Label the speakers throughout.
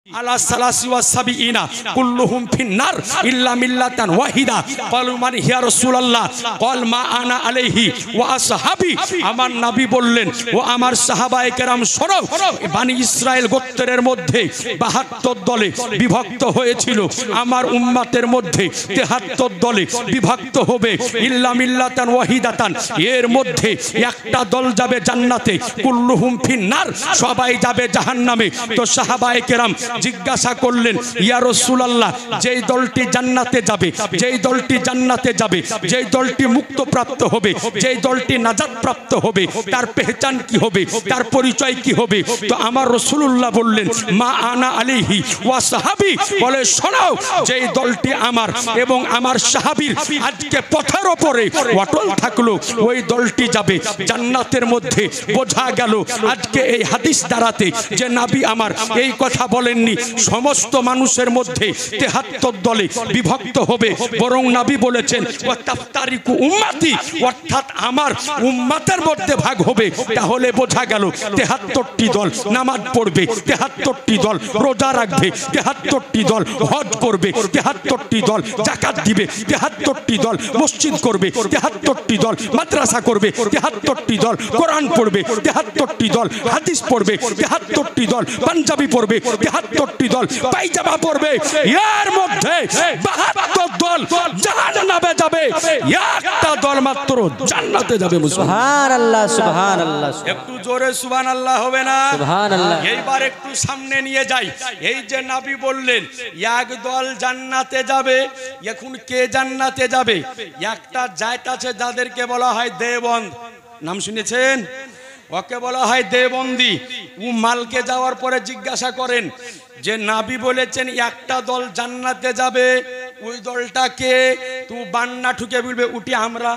Speaker 1: আলা সালাসি ওয়া সাবিঈনা কুল্লুহুম ফিন্নার ইল্লা মিল্লাতান ওয়াহিদা ক্বালু মান ইয়া রাসূলুল্লাহ ক্বাল মা আনা আলাইহি ওয়া আসহাবি। আমার নবী বললেন ও আমার সাহাবায়ে কেরাম শোনো, বনি ইসরাইল গোত্রের মধ্যে 72 দলে বিভক্ত হয়েছিল, আমার উম্মতের মধ্যে 73 দলে বিভক্ত হবে। ইল্লা মিল্লাতান ওয়াহিদাতান, এর মধ্যে একটা দল যাবে জান্নাতে, কুল্লুহুম ফিন্নার, সবাই যাবে জাহান্নামে। তো সাহাবায়ে কেরাম জিজ্ঞাসা করলেন ইয়া রাসূলুল্লাহ, যেই দলটি জান্নাতে যাবে, যেই দলটি জান্নাতে যাবে, যেই দলটি মুক্ত প্রাপ্ত হবে, যেই দলটি নাজাত প্রাপ্ত হবে, তার পেহচান কি হবে, তার পরিচয় কি হবে? তো আমার রাসূলুল্লাহ বললেন মা আনা আলাইহি ওয়া সাহাবী, বলে শোনো, যেই দলটি আমার এবং আমার সাহাবীর আজকে পথের উপরে অটল থাকলো, ওই দলটি যাবে জান্নাতের মধ্যে। বোঝা গেল আজকে এই হাদিস দ্বারাতে যে নবী আমার এই কথা বলেননি সমস্ত মানুষের মধ্যে 73 দলে বিভক্ত হবে, বরং নবী বলেছেন ওয়া তাফতারিকু উম্মতি, অর্থাৎ আমার উম্মতের মধ্যে ভাগ হবে। তাহলে বোঝা গেল 73টি দল নামাজ পড়বে, 73টি দল রোজা রাখবে, 73টি দল হজ করবে, 73টি দল যাকাত দিবে, 73টি দল মসজিদ করবে, 73টি দল মাদ্রাসা করবে, 73টি দল কোরআন পড়বে, 73টি দল হাদিস পড়বে, 73টি দল পাঞ্জাবি পড়বে, 73টি দল পায়জামা পড়বে। এর মধ্যে 72 দল জাহান্নামে যাবে, একটা দল মাত্র জান্নাতে যাবে।
Speaker 2: সুবহানাল্লাহ সুবহানাল্লাহ,
Speaker 1: একটু জোরে সুবহানাল্লাহ হবে না?
Speaker 2: সুবহানাল্লাহ।
Speaker 1: এইবার একটু সামনে নিয়ে যাই। এই যে নবী বললেন এক দল জান্নাতে যাবে, এখন কে জান্নাতে যাবে? একটা জাত আছে যাদেরকে বলা হয় দেওবন্দ, নাম শুনেছেন? ওকে বলা হয় দেওবন্দি। ও মালকে যাওয়ার পরে জিজ্ঞাসা করেন যে নবী বলেছেন একটা দল জান্নাতে যাবে, ওই দলটা কে? তু বান্না ঠুকে বলবে উঠি আমরা।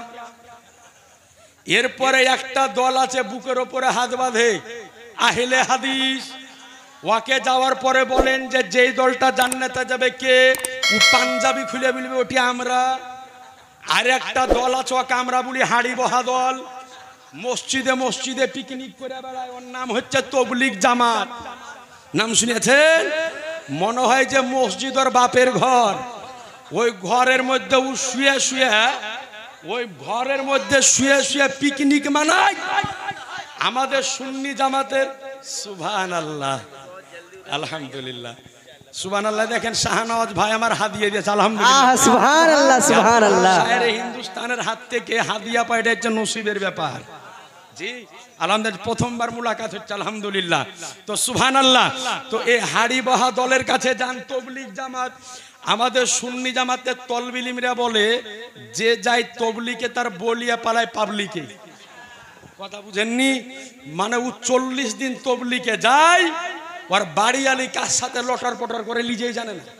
Speaker 1: এরপরে একটা দল আছে বুকের ওপরে হাত বাঁধে, আহলে হাদিস। ওকে যাওয়ার পরে বলেন যে যেই দলটা জান্নাতে যাবে কে? ও পাঞ্জাবি খুলে বলবে ওটি আমরা। আর একটা দল আছে ওকে আমরা বলি হাড়ি বহা দল, মসজিদে মসজিদে পিকনিক করে বেড়ায়, ওর নাম হচ্ছে তবলিগ জামাত। নাম শুনেছেন? মনে হয় যে মসজিদ ওর বাপের ঘর, ওই ঘরের মধ্যে ও শুয়ে শুয়ে, ওই ঘরের মধ্যে শুয়ে শুয়ে পিকনিক মানায়। আমাদের সুন্নি জামাতের সুবহানাল্লাহ আলহামদুলিল্লাহ সুবহানাল্লাহ। দেখেন শাহনওয়াজ ভাই আমার হাদিয়া দিয়েছে, আলহামদুলিল্লাহ
Speaker 2: সুবহানাল্লাহ সুবহানাল্লাহ।
Speaker 1: শায়ের হিন্দুস্তানের হাত থেকে হাদিয়া পাইটা হচ্ছে নসিবের ব্যাপার। জি আলহামদুলিল্লাহ, প্রথমবার মুলাকাত হচ্ছে, আলহামদুলিল্লাহ। তো সুবহানাল্লাহ। তো এই হাড়ি বহা দলের কাছে যান তবলিগ জামাত। আমাদের সুন্নি জামাতের তলবিলিমরা বলে যে যায় তবলিকে তার বলিয়া পালায় পাবলিকে। কথা বুঝেননি? মানে ও 40 দিন তবলিকে যায়, ওর বাড়ি আলি কার সাথে লটর পটর করে নিজেই জানে না,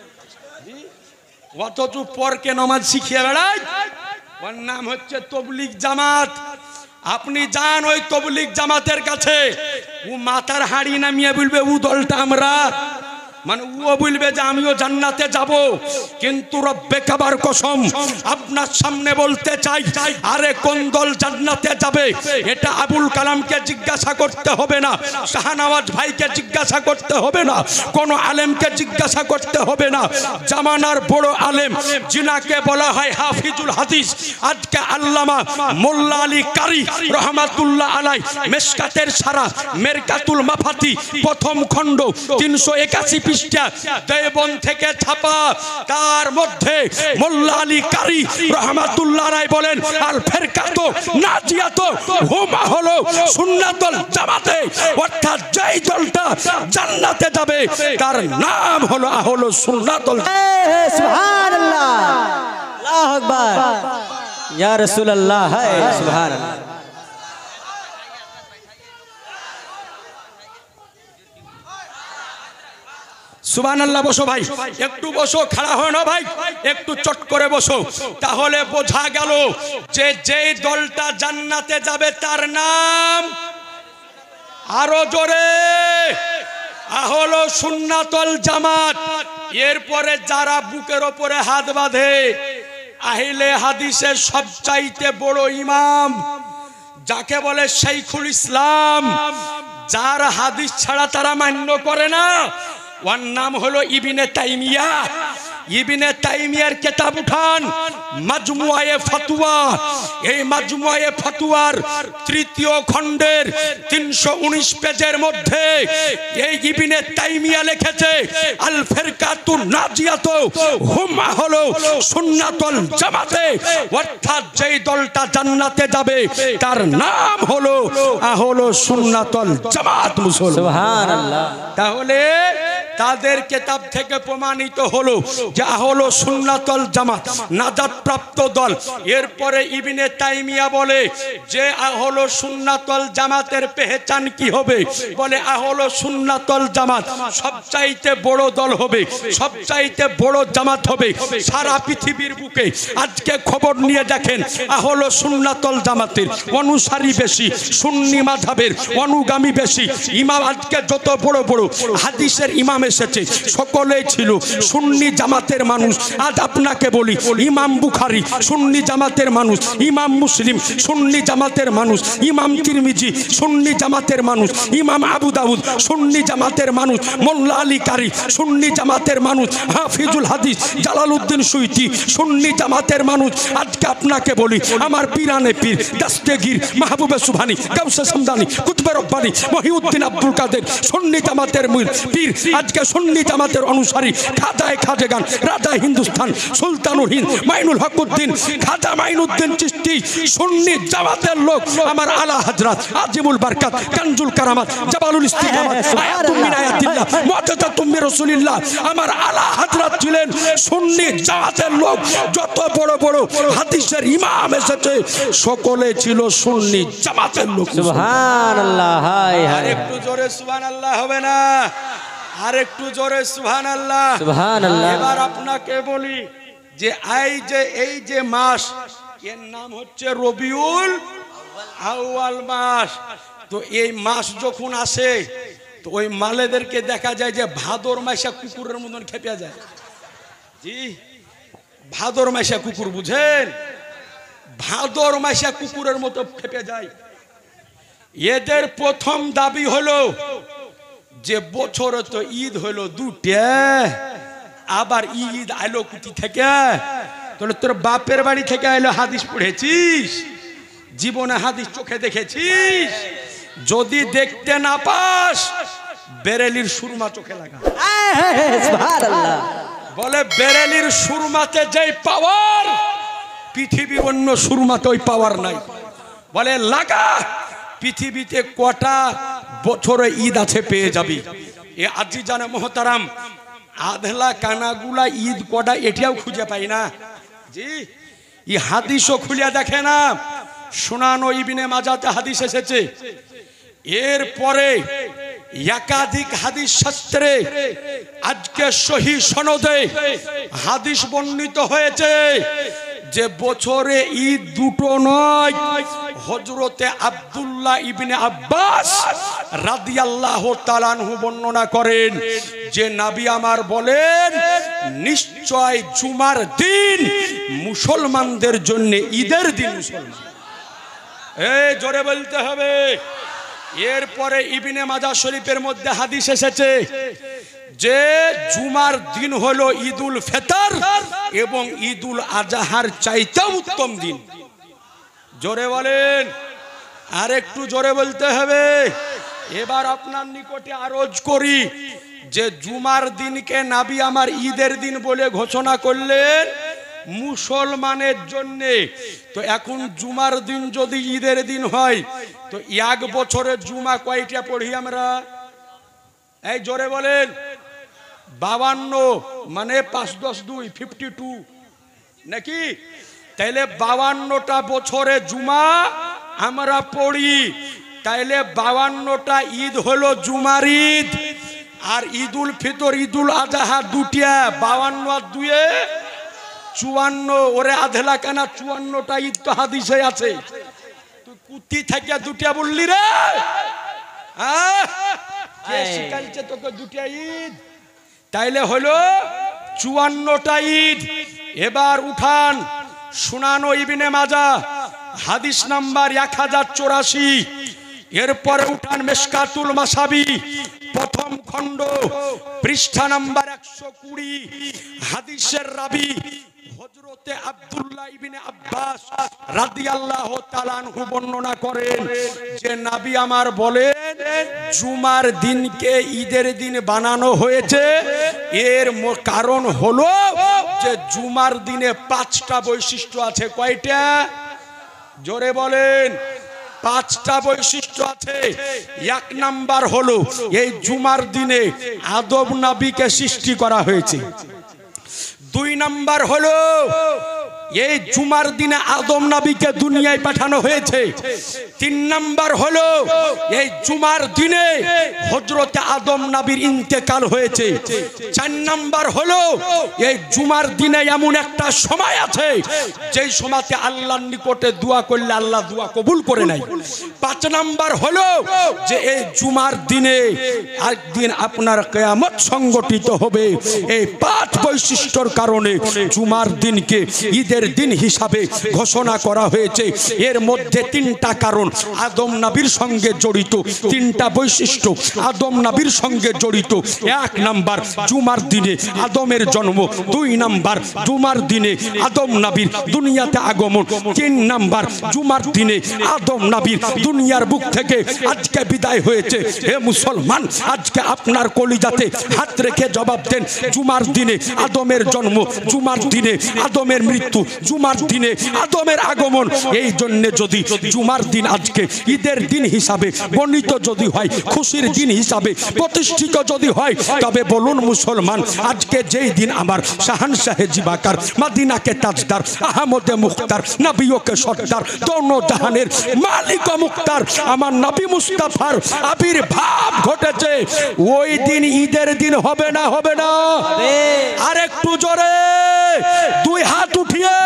Speaker 1: অথচ পরকে নামাজ শিখিয়ে বেড়ায়। ওর নাম হচ্ছে তবলিগ জামাত। আপনি যান ওই তবলিগ জামাতের কাছে, ও মাথার হাড়ি নামিয়ে বলবে ও দলটা আমরা, মানে ও বলবে যে আমিও জান্নাতে যাব। কিন্তু রব্বে কাবার কসম আপনার সামনে বলতে চাই, আরে কোন দল জান্নাতে যাবে এটা আবুল কালামকে জিজ্ঞাসা করতে হবে না, শাহনওয়াজ ভাইকে জিজ্ঞাসা করতে হবে না, কোন আলেমকে জিজ্ঞাসা করতে হবে না। জামানার বড় আলেম যিনাকে বলা হয় হাফিজুল হাদিস, আজকে আল্লামা মোল্লা আলী কারি রহমাতুল্লাহ আলাই মেশকাতের সারা মেরকাতুল মাফাতি প্রথম খণ্ড 381 পৃষ্ঠা দেওবন্দ থেকে ছাপা, তার মধ্যে মোল্লা আলী কারি রহমাতুল্লাহ আলাই বলেন আল ফিরকাতু নাজিয়াতু হুমা হলো সুন্নাতুল জামাতে, অর্থাৎ যেই দলটা জান্নাতে যাবে তার নাম হলো আহলে সুন্নাতুল।
Speaker 2: সুবহানাল্লাহ, আল্লাহু আকবার, ইয়া রাসূলুল্লাহ, সুবহানাল্লাহ।
Speaker 1: সুবহানাল্লাহ। বসো ভাই, একটু বসো, খাড়া হয় না ভাই, একটু চট করে বসো। তাহলে বোঝা গেল যে যেই দলটা জান্নাতে যাবে তার নাম আরো জোরে আহলে সুন্নাতুল জামাত। এরপরে যারা বুকের ওপরে হাত বাঁধে, আহলে হাদিসের সবচাইতে বড় ইমাম যাকে বলে শাইখুল ইসলাম, যার হাদিস ছাড়া তারা মান্য করে না, ওর নাম হলো ইবনে তাইমিয়া। ইবনে তাইমিয়ার কিতাব উঠান মাজমুআয়ে ফাতওয়া। এই মাজমুআয়ে ফাতওয়ার তৃতীয় খণ্ডের 319 পেজের মধ্যে এই ইবনে তাইমিয়া লিখেছে আল ফিরকাতুন নাজিয়াতু হুম হলো সুন্নাতুল জামাতে, অর্থাৎ যেই দলটা জান্নাতে যাবে তার নাম হলো আহলে সুন্নাতুল জামাত মুসলমান।
Speaker 2: সুবহানাল্লাহ।
Speaker 1: তাহলে তাদের কিতাব থেকে প্রমাণিত হলো যে আহলে সুন্নাতুল জামাত নাজাত প্রাপ্ত দল। এরপরে ইবনে তাইমিয়া বলে যে আহলে সুন্নাতুল জামাতের পেহচান কি হবে? বলে আহলে সুন্নাতুল জামাত সবচাইতে বড় দল হবে, সবচাইতে বড় জামাত হবে সারা পৃথিবীর বুকে। আজকে খবর নিয়ে দেখেন আহলে সুন্নাতুল জামাতের অনুসারী বেশি, সুন্নি মাযহাবের অনুগামী বেশি। ইমাম আজকে যত বড় বড় হাদিসের ইমাম এসেছে সকলেই ছিল সুন্নি জামাতের মানুষ। আজ আপনাকে বলি ইমাম বুখারী সুন্নি জামাতের মানুষ, ইমাম মুসলিম সুন্নি জামাতের মানুষ, ইমাম তিরমিজি সুন্নি জামাতের মানুষ, ইমাম আবু দাউদ সুন্নি জামাতের মানুষ, মোল্লা আলী কারি সুন্নি জামাতের মানুষ, হাফিজুল হাদিস জালালউদ্দিন সুয়ুতি সুন্নি জামাতের মানুষ। আজকে আপনাকে বলি আমার পীরানে পীর দস্তগীর মাহবুবে সুবহানী গাউসে সামদানি কুতুবে রব্বানী মহিউদ্দিন আব্দুল কাদের সুন্নি জামাতের পীর। আজকে সুন্নি জামাতের অনুসারী খাজায়ে খাজেগান রাজা হিন্দুস্তান সুলতানুল হিন্দ মাইনুল হকুদ্দিন খাজা মাইনুদ্দিন চিশতি সুন্নি জামাতের লোক। আমার আলা হযরত আজিমুল বরকত কানজুল কারামাত জাবালুল ইস্তিকামাত আয়াতুম মিন আয়াতিল্লাহ মুআজ্জাতুম মির রাসূলিল্লাহ আমার আলা হযরত ছিলেন সুন্নি জামাতের লোক। যত বড় বড় হাদিসের ইমাম এসেছে সকলে ছিল সুন্নি জামাতের লোক।
Speaker 2: সুবহানাল্লাহ। হায়
Speaker 1: আর
Speaker 2: হায়।
Speaker 1: একটু জোরে সুবহানাল্লাহ হবে না? আর একটু জোরে সুবহানাল্লাহ।
Speaker 2: সুবহানাল্লাহ।
Speaker 1: এবার আপনাকে বলি যে এই যে মাস এর নাম হচ্ছে রবিউল আউয়াল মাস। তো এই মাস যখন আসে তো ওই মালেদেরকে দেখা যায় যে ভাদর মাসে কুকুরের মতন খেপে যায়। জি, ভাদর মাসে কুকুর বুঝেন? ভাদর মাসে কুকুরের মতো খেপে যায়। এদের প্রথম দাবি হলো যে বছরে তো ঈদ হলো দুটা, আবার ঈদ আইলো কুতি থেকে? তাহলে তোর বাপের বাড়ি থেকে আইলো হাদিস পড়েছিস? জীবনে হাদিস চোখে দেখেছিস? যদি দেখতে না পাস বেরেলির সুরমা চোখে লাগা।
Speaker 2: সুবহানাল্লাহ।
Speaker 1: বলে বেরেলির সুরমাতে যেই পাওয়ার পৃথিবী অন্য সুরমাতে ওই পাওয়ার নাই। বলে লাগা, পৃথিবীতে কটা বছরে ঈদ আছে পেয়ে যাবি। এ আজি জানে মোহতারাম আধলা কানাগুলা ঈদ কটা এটাও খুঁজে পাই না। জি, এই হাদিসও খুলে দেখে না। সুনানো ইবনে মাজাতে হাদিস এসেছে। এরপরে একাধিক হাদিস শাস্ত্রে আজকে সহি সনদে হাদিস বর্ণিত হয়েছে যে বছরে ঈদ দুটো নয়। হযরতে আব্দুল্লাহ ইবনে আব্বাস রাদিয়াল্লাহু তাআলা আনহু বর্ণনা করেন যে নবী আমার বলেন নিশ্চয় জুমার দিন মুসলমানদের জন্য ঈদের দিন। মুসলমান এই জোরে বলতে হবে। এরপরে ইবনে মাজাহ শরীফের মধ্যে হাদিস এসেছে যে জুমার দিন হলো ঈদুল ফিতর এবং ঈদুল আজহার চাইতেও উত্তম দিন। জোরে বলেন, আর একটু জোরে বলতে হবে। এবার আপনার নিকটে আরজ করি যে জুমার দিনকে নবী আমার ঈদের দিন বলে ঘোষণা করলেন মুসলমানের জন্য। তো এখন জুমার দিন যদি ঈদের দিন হয় তো এক বছরে জুমা কয়টা পড়ি আমরা? এই জোরে বলেন। 52 মানে 5 10 2 52 নাকি? তাইলে 52টা বছরে জুমা আমরা পড়ি। তাইলে 52টা ঈদ হলো জুমার ঈদ। আর ঈদুল ফিতর ঈদুল আজহা দুটিয়া। 52 আর 2 54। ওরে আধলা কানা 54টা ঈদ তো হাদিসে আছে। তুই কুতি থেকে দুটিয়া বললি রে? কে শিখাইছে তোকে দুটিয়া ঈদ? তাইলে হলো 54টা ঈদ। এবার উঠান সুনানো ইবনে মাজাহ হাদিস নাম্বার 1084। এরপরে উঠান মিশকাতুল মাসাবি প্রথম খণ্ড পৃষ্ঠা নাম্বার 120 হাদিসের রাবি হযরতে আব্দুল্লাহ ইবনে আব্বাস রাদিয়াল্লাহু তাআলা আনহু বর্ণনা করেন যে নবী আমার বলেন জুমার দিনকে ঈদের দিন বানানো হয়েছে এর কারণ হলো যে জুমার দিনে 5টা বৈশিষ্ট্য আছে। কয়টা? জোরে বলেন। 5টা বৈশিষ্ট্য আছে। 1 নাম্বার হলো এই জুমার দিনে আদম নবীকে সৃষ্টি করা হয়েছে। 2 নাম্বার হলো এই জুমার দিনে আদম নবীকে দুনিয়ায় পাঠানো হয়েছে। 3 নাম্বার হলো এই জুমার দিনে হযরতে আদম নবীর ইন্তেকাল হয়েছে। 4 নাম্বার হলো এই জুমার দিনে এমন একটা সময় আছে যেই সময়তে আল্লাহর নিকটে দোয়া করলে আল্লাহ দোয়া কবুল করে নেয়। 5 নাম্বার হলো যে এই জুমার দিনে একদিন আপনার কিয়ামত সংগঠিত হবে। এই 5 বৈশিষ্ট্যর কারণে জুমার দিনকে ঈদের দিন হিসাবে ঘোষণা করা হয়েছে। এর মধ্যে 3টা কারণ আদম নবীর সঙ্গে জড়িত, 3টা বৈশিষ্ট্য আদম নবীর সঙ্গে জড়িত। 1 নাম্বার জুমার দিনে আদমের জন্ম, 2 নাম্বার জুমার দিনে আদম নবীর দুনিয়াতে আগমন, 3 নাম্বার জুমার দিনে আদম নবীর দুনিয়ার বুক থেকে আজকে বিদায় হয়েছে। হে মুসলমান, আজকে আপনার কলিজাতে হাত রেখে জবাব দেন, জুমার দিনে আদমের জন্ম, জুমার দিনে আদমের মৃত্যু, জুমার দিনে আদমের আগমন। এই জন্য যদি জুমার দিন আজকে ঈদের দিন হিসাবে বর্ণিত যদি হয়, খুশির দিন হিসাবে প্রতিষ্ঠিত যদি হয়, তবে বলুন মুসলমান, আজকে যেই দিন আমার শাহানশাহে জিবাকার মদিনাকে তাজদার আহমদে মুখতার নবীকে সর্দার দোনো জাহানের মালিক ও মুখতার আমার নবী মুস্তাফার আবির্ভাব ঘটেছে, ওই দিন ঈদের দিন হবে না? হবে না? আর একটু জোরে 2 হাত উঠিয়ে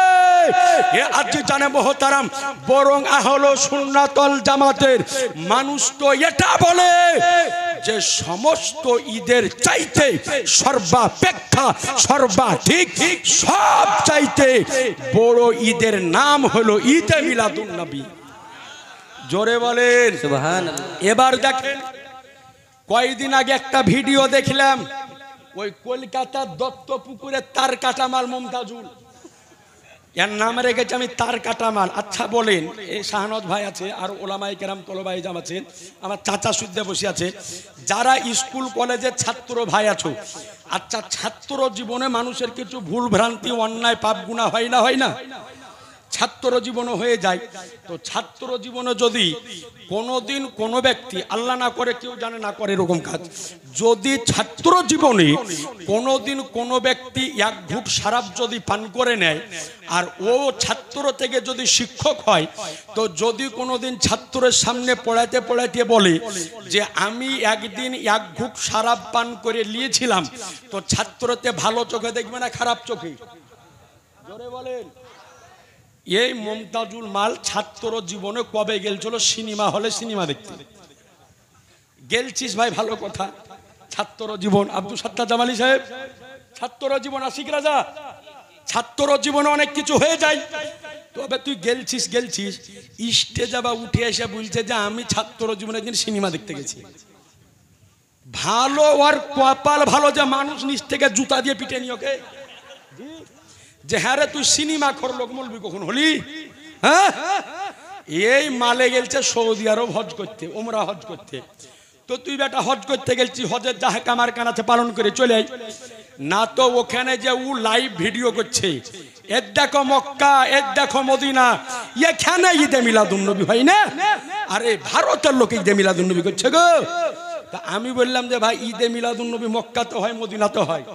Speaker 1: আজ জানে মোহতারাম, বরং আহলে সুন্নাতুল জামাতের মানুষ তো এটা বলে যে সমস্ত ঈদের চাইতে সর্বাপেক্ষা সর্বাধিক সব চাইতে বড় ঈদের নাম হলো ঈদে মিলাদুন নবী। জোরে বলেন
Speaker 2: সুবহানাল্লাহ।
Speaker 1: এবার দেখেন, কয়েকদিন আগে একটা ভিডিও দেখলাম, ওই কলকাতার দত্তপুকুরে তার কাটামাল মুমতাজুল, এর নাম রেখেছি আমি তার কাটামাল। আচ্ছা বলেন, এই শাহানদ ভাই আছে আর ওলামায়ে কেরাম তলবায়ে জাম আছেন, আমার চাচা সুদ্দে বসে আছে, যারা স্কুল কলেজের ছাত্র ভাই আছো, আচ্ছা ছাত্র জীবনে মানুষের কিছু ভুল ভ্রান্তি অন্যায় পাপ গুনাহ হয় না? হয় না? ছাত্র জীবনে হয়ে যায়। তো ছাত্র জীবনে যদি কোনোদিন কোনো ব্যক্তি, আল্লাহ না করে কেউ জানে না করে এরকম কাজ, যদি ছাত্র জীবনে কোনোদিন কোনো ব্যক্তি 1 ঘুট শরাব যদি পান করে নেয় আর ও ছাত্র থেকে যদি শিক্ষক হয়, তো যদি কোনোদিন ছাত্রের সামনে পড়াতে পড়াতে বলে যে আমি একদিন 1 ঘুট শরাব পান করে নিয়েছিলাম, তো ছাত্রতে ভালো চোখে দেখবে না খারাপ চোখে? জোরে বলেন। এই মুমতাজুল মাল ছাত্র জীবনে কবে গেলছিল সিনেমা হলে সিনেমা দেখতে? গেলছিস ভাই, ভালো কথা। ছাত্র জীবন, আব্দুল সত্তার জামালি সাহেব, ছাত্র জীবন, আশিক রাজা, ছাত্র জীবনে অনেক কিছু হয়ে যায়। তবে তুই গেলছিস স্টেজে বা উঠে এসে বলছে যে আমি ছাত্র জীবনে একদিন সিনেমা দেখতে গেছি। ভালো, আর কপাল ভালো যে মানুষ নিচ থেকে জুতা দিয়ে পিটে নি ওকে, যে হ্যাঁ রে তুই সিনেমা খোর লোক বলবি কখন হলি? হ্যাঁ, এই মালে গেলছে সৌদি আরব হজ করতে, উমরা হজ করতে। তো তুই বেটা হজ করতে গেলছি, হজের যাহে কামার কানাতে পালন করে চলে আই না, তো ওখানে যে ও লাইভ ভিডিও করছে, এর দেখো মক্কা, এর দেখো মদিনা, এখানে ঈদে মিলাদুন নবী হয় না? আরে ভারতের লোক ঈদে মিলাদুন নবী করছে গো। তা আমি বললাম যে ভাই ঈদে মিলাদুন নবী মক্কাতে হয়, মদিনাতে হয়।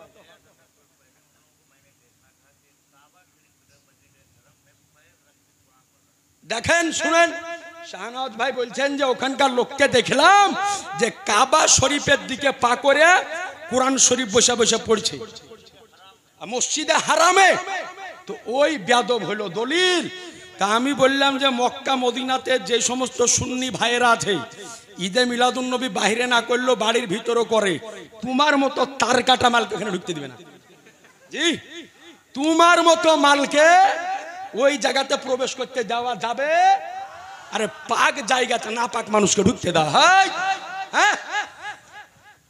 Speaker 1: দেখেন, শুনেন, শাহানওয়াজ ভাই বলছেন যে ওখানকার লোককে দেখলাম যে কাবা শরীফের দিকে পা করে কোরআন শরীফ বসে বসে পড়ছে মসজিদে হারামে। তো ওই বেয়াদব হলো দলিল। তা আমি বললাম যে মক্কা মদিনাতে যে সমস্ত সুন্নি ভাইয়েরা আছে, ঈদে মিলাদুন নবী বাইরে না করলেও বাড়ির ভিতরও করে, তোমার মতো তার কাটা মালকে এখানে ঢুকতে দিবে না। জি, তোমার মতো মালকে ওই জায়গাতে প্রবেশ করতে দেওয়া যাবে? আরে পাক জায়গাতে না পাক মানুষকে ঢুকতে দেওয়া হয়? হ্যাঁ,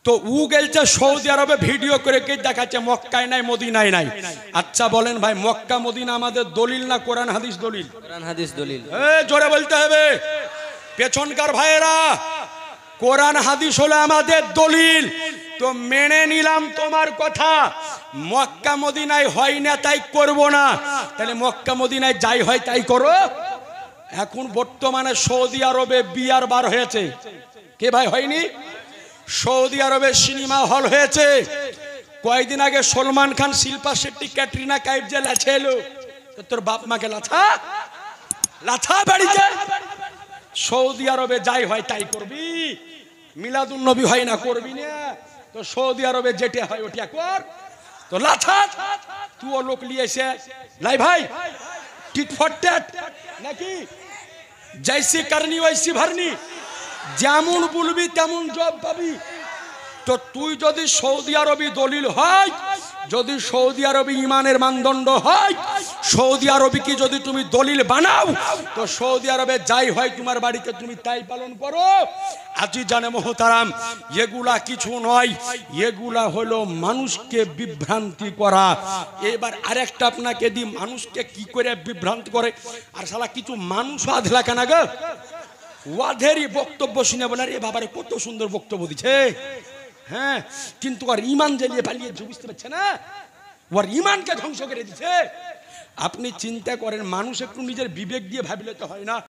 Speaker 1: তো উ গেলছে সৌদি আরবে ভিডিও করে কে দেখাচ্ছে মক্কায় নাই মদিনায় নাই। আচ্ছা বলেন ভাই, মক্কা মদিনা আমাদের দলিল না কোরআন হাদিস দলিল?
Speaker 2: কোরআন হাদিস দলিল।
Speaker 1: জোরে বলতে হবে পেছনকার ভাইয়েরা, কোরআন হাদিস হলো আমাদের দলিল। তো মেনে নিলাম তোমার কথা, মক্কা মদিনায় হয় না তাই করব না, তাহলে মক্কা মদিনায় যাই হয় তাই করো। এখন বর্তমানে সৌদি আরবে বিয়ার বার হয়েছে, কে ভাই হয়নি? সৌদি আরবে সিনেমা হল হয়েছে। কয়েকদিন আগে সলমান খান, শিল্পা শেট্টি, ক্যাটরিনা কাইফ যে লাছেলো, তোর বাপ মাকে লাথা লাথা বাড়িতে। সৌদি আরবে যাই হয় তাই করবি, মিলাদুন নবী হয় না করবি না, তো সৌদি আরবে যেটা হয় ওটা কর। তো লাথা তুই লোক লিয়েছে লাই ভাই, টিট ফর ট্যাট নাকি, জৈসি করনি ওইসি ভরনি, যেমন বলবি তেমন জব পাবি। তো তুই যদি সৌদি আরবি দলিল হয়, যদি সৌদি আরবি ইমানের মানদণ্ড হয়, সৌদি আরবি কি যদি তুমি দলিল বানাও, তো সৌদি আরবে যাই হয় তোমার বাড়িতে তুমি তাই পালন করো। আজি জানে মোহতারাম, এগুলা কিছু নয়, এগুলা হলো মানুষকে বিভ্রান্তি করা। এবার আরেকটা আপনাকে দি, মানুষকে কি করে বিভ্রান্তি করে। আর শালা কিছু মানুষ আধলা কেনা গো, ওয়াধেরই বক্তব্য শুনে বলে রে বাবারে কত সুন্দর বক্তব্য দিচ্ছে, হ্যাঁ, কিন্তু আর ইমান জ্বালিয়ে পালিয়েছে, বুঝতে পারছে না, ওর ইমানকে ধ্বংস করে দিচ্ছে। আপনি চিন্তা করেন, মানুষ একটু নিজের বিবেক দিয়ে ভাবলে তো হয় না।